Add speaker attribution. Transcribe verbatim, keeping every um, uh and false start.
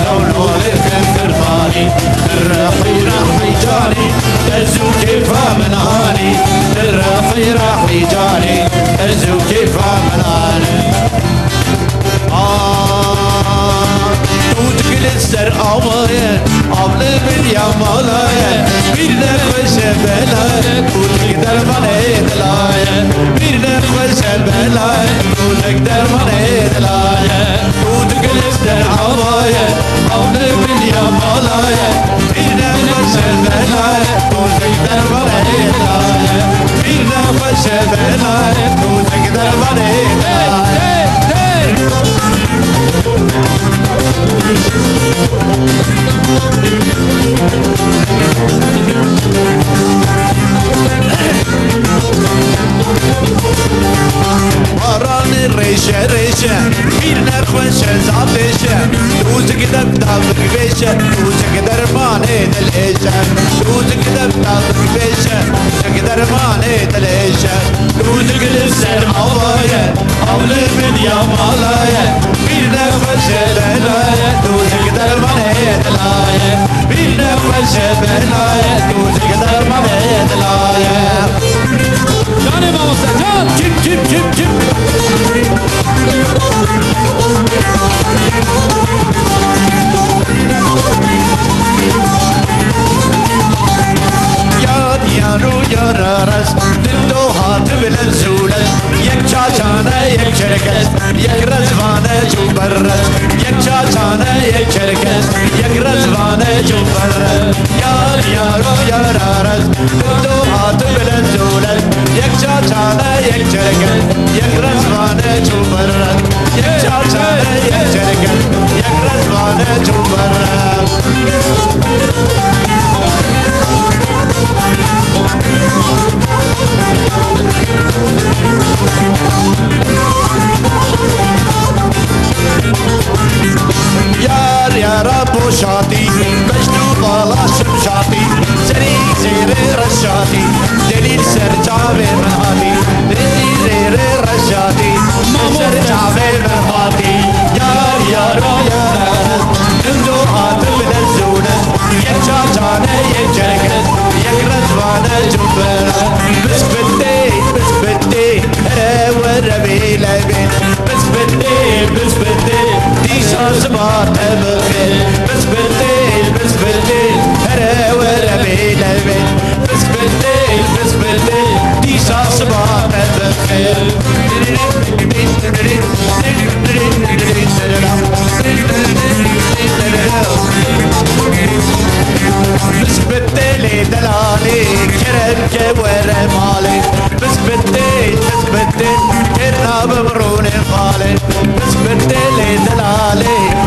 Speaker 1: لولو الكنتر مالي الرحي رحي جاني ازو كيفا من هاني الرحي رحي جاني ازو كيفا من هاني Sır avaya, avlı bir yamalaya, bir de koşa belaya, kutek derman edilaya, bir de koşa belaya, kutek derman edilaya, kutek sır avaya, avlı bir yamalaya, bir de koşa belaya, kutek derman edilaya, bir de koşa belaya, kutek derman edilaya. Varanı reşe reşe birine khoşe zableşe Tuz gidip tabık beşe Tuz gider mane dileşe Tuz gidip tabık beşe Tuz gider mane dileşe Tuz gidip ser havaya Avlı bin yamalaya birine khoşe belaya Tuz gider mane dileşe birine khoşe belaya Tuz gider mane dileşe Canım olsa can kim kim kim kim Yar yaru yararas Dildo hatı bilen zulet Yek çaçana yek çerkez Yek rezvane cubarras Yek çaçana yek çerkez Yek rezvane cubarras Yar yaru yararas Dildo hatı bilen zulet Yek çaçana yek çerkez Yek rezvane cubarras Yek çaçana yek çerkez Yek rezvane cubarras Yar yara boşati Mecnu balaşım şati Seni zere raşati Delil sercave menhati Delil zere raşati Sercave menhati Yar yara yara Nendo hatı bilen zunet Yek çaçane yek çerkez Yek rezvane cümbera Bisbitti bisbitti Ere vere bile bin Bisbitti bisbitti Dişazıma tebekil Bisbitti bisbitti Ere vere bile bin Bisbitti bisbitti Dişazıma tebekil Bisbitti delali Kerem ke vere mali Bisbitti bisbitti Kerna bemrune fali Bisbitti delali